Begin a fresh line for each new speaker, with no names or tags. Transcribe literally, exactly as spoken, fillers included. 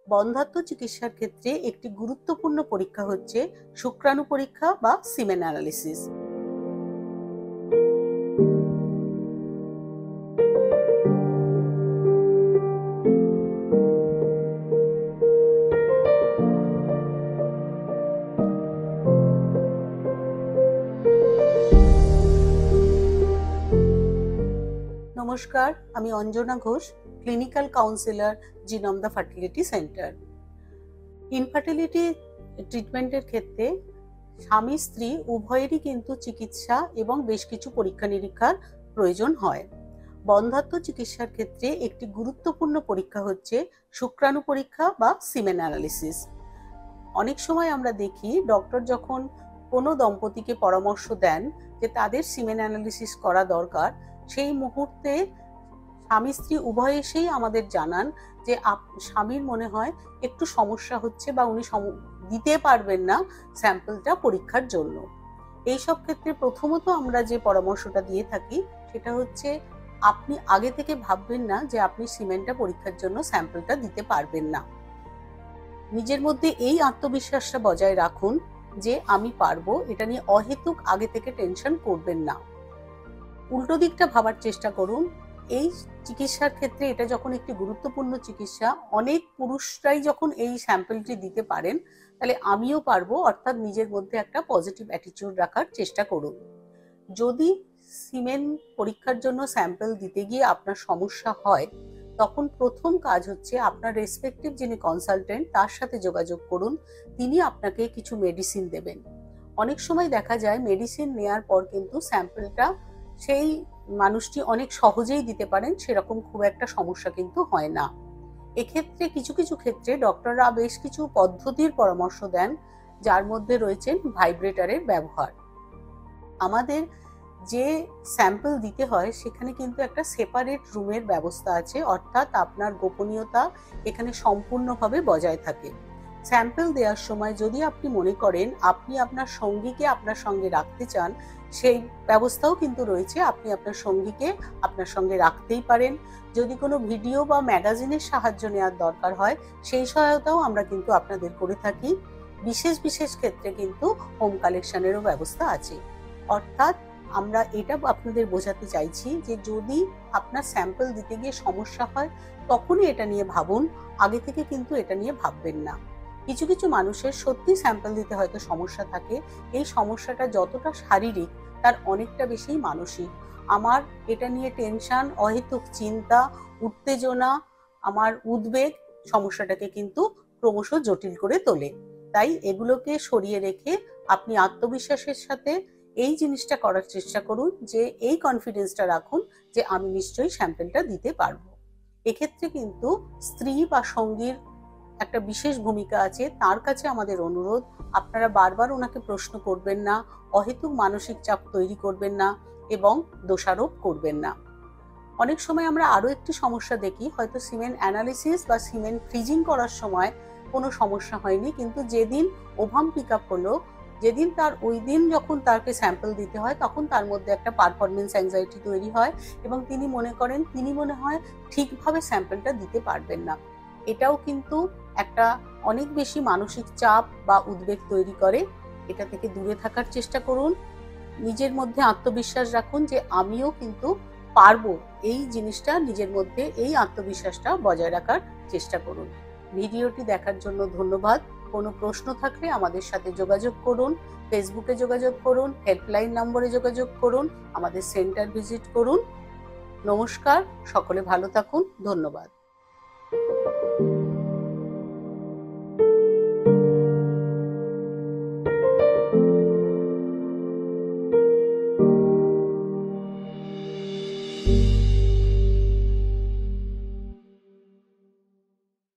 বন্ধ্যাত্ব চিকিৎসার ক্ষেত্রে একটি গুরুত্বপূর্ণ পরীক্ষা হচ্ছে শুক্রাণু পরীক্ষা বা সিমেন অ্যানালিসিস। নমস্কার, আমি Anjana Ghosh, clinical counsellor, genome the fertility centre. Infertility ট্রিটমেন্টের ক্ষেত্রে স্বামী স্ত্রী উভয়েরই কিন্তু চিকিৎসা এবং বেশ কিছু পরীক্ষা নিরীক্ষার প্রয়োজন হয়। বন্ধ্যাত্ব চিকিৎসার ক্ষেত্রে একটি গুরুত্বপূর্ণ পরীক্ষা হচ্ছে শুক্রাণু পরীক্ষা বা সিমেন অ্যানালিসিস। অনেক সময় আমরা দেখি ডক্টর যখন কোনো দম্পতিকে পরামর্শ দেন যে তাদের সিমেন অ্যানালিসিস করা দরকার, সেই মুহূর্তে স্বামী স্ত্রী উভয় এসেই আমাদের জানান যে স্বামীর মনে হয় একটু সমস্যা হচ্ছে বা উনি দিতে পারবেন না স্যাম্পলটা পরীক্ষার জন্য। এই সব ক্ষেত্রে প্রথমত আমরা যে পরামর্শটা দিয়ে থাকি সেটা হচ্ছে আপনি আগে থেকে ভাববেন না যে আপনি সিমেনটা পরীক্ষার জন্য স্যাম্পলটা দিতে পারবেন না। নিজের মধ্যে এই আত্মবিশ্বাসটা বজায় রাখুন যে আমি পারবো, এটা নিয়ে অহেতুক আগে থেকে টেনশন করবেন না। উল্টো দিকটা ভাবার চেষ্টা করুন, এই চিকিৎসার ক্ষেত্রে এটা যখন একটি গুরুত্বপূর্ণ চিকিৎসা, অনেক পুরুষরাই যখন এই স্যাম্পলটি দিতে পারেন তাহলে আমিও পারবো, অর্থাৎ নিজের মধ্যে একটা পজিটিভ অ্যাটিটিউড রাখার চেষ্টা করুন। যদি সিমেন পরীক্ষার জন্য স্যাম্পল দিতে গিয়ে আপনার সমস্যা হয়, তখন প্রথম কাজ হচ্ছে আপনার রেসপেক্টিভ যিনি কনসালটেন্ট তার সাথে যোগাযোগ করুন। তিনি আপনাকে কিছু মেডিসিন দেবেন। অনেক সময় দেখা যায় মেডিসিন নেওয়ার পর কিন্তু স্যাম্পলটা সেই মানুষটি অনেক সহজেই দিতে পারেন, সেরকম খুব একটা সমস্যা কিন্তু হয় না। এক্ষেত্রে কিছু কিছু ক্ষেত্রে ডক্টররা বেশ কিছু পদ্ধতির পরামর্শ দেন, যার মধ্যে রয়েছেন ভাইব্রেটরের ব্যবহার। আমাদের যে স্যাম্পল দিতে হয় সেখানে কিন্তু একটা সেপারেট রুমের ব্যবস্থা আছে, অর্থাৎ আপনার গোপনীয়তা এখানে সম্পূর্ণভাবে বজায় থাকে। স্যাম্পল দেওয়ার সময় যদি আপনি মনে করেন আপনি আপনার সঙ্গীকে আপনার সঙ্গে রাখতে চান, সেই ব্যবস্থাও কিন্তু রয়েছে। আপনি আপনার সঙ্গীকে আপনার সঙ্গে রাখতেই পারেন। যদি কোনো ভিডিও বা ম্যাগাজিনের সাহায্য নেওয়ার দরকার হয়, সেই সহায়তাও আমরা কিন্তু আপনাদের করে থাকি। বিশেষ বিশেষ ক্ষেত্রে কিন্তু হোম কালেকশনেরও ব্যবস্থা আছে। অর্থাৎ আমরা এটা আপনাদের বোঝাতে চাইছি যে যদি আপনার স্যাম্পল দিতে গিয়ে সমস্যা হয় তখনই এটা নিয়ে ভাবুন, আগে থেকে কিন্তু এটা নিয়ে ভাববেন না। কিছু কিছু মানুষের সত্যি স্যাম্পল দিতে হয়তো সমস্যা থাকে, এই সমস্যাটা যতটা শারীরিক তার অনেকটা বেশি মানসিক। আমার এটা নিয়ে টেনশন, অহেতুক চিন্তা, উত্তেজনা, আমার উদ্বেগ সমস্যাটাকে কিন্তু ক্রমশ জটিল করে তোলে। তাই এগুলোকে সরিয়ে রেখে আপনি আত্মবিশ্বাসের সাথে এই জিনিসটা করার চেষ্টা করুন, যে এই কনফিডেন্সটা রাখুন যে আমি নিশ্চয়ই স্যাম্পলটা দিতে পারবো। এক্ষেত্রে কিন্তু স্ত্রী বা সঙ্গীর একটা বিশেষ ভূমিকা আছে। তার কাছে আমাদের অনুরোধ, আপনারা বারবার ওনাকে প্রশ্ন করবেন না, অহেতুক মানসিক চাপ তৈরি করবেন না এবং দোষারোপ করবেন না। অনেক সময় আমরা আরো একটি সমস্যা দেখি, হয়তো সিমেন অ্যানালিসিস বা সিমেন ফ্রিজিং করার সময় কোনো সমস্যা হয়নি, কিন্তু যেদিন ওভাম পিক আপ হলো, যেদিন তার ওই দিন যখন তাকে স্যাম্পল দিতে হয় তখন তার মধ্যে একটা পারফরমেন্স অ্যাংজাইটি তৈরি হয় এবং তিনি মনে করেন তিনি মনে হয় ঠিকভাবে স্যাম্পলটা দিতে পারবেন না। এটাও কিন্তু একটা অনেক বেশি মানসিক চাপ বা উদ্বেগ তৈরি করে। এটা থেকে দূরে থাকার চেষ্টা করুন। নিজের মধ্যে আত্মবিশ্বাস রাখুন যে আমিও কিন্তু পারবো, এই জিনিসটা নিজের মধ্যে এই আত্মবিশ্বাসটা বজায় রাখার চেষ্টা করুন। ভিডিওটি দেখার জন্য ধন্যবাদ। কোনো প্রশ্ন থাকলে আমাদের সাথে যোগাযোগ করুন, ফেসবুকে যোগাযোগ করুন, হেল্পলাইন নম্বরে যোগাযোগ করুন, আমাদের সেন্টার ভিজিট করুন। নমস্কার, সকলে ভালো থাকুন, ধন্যবাদ।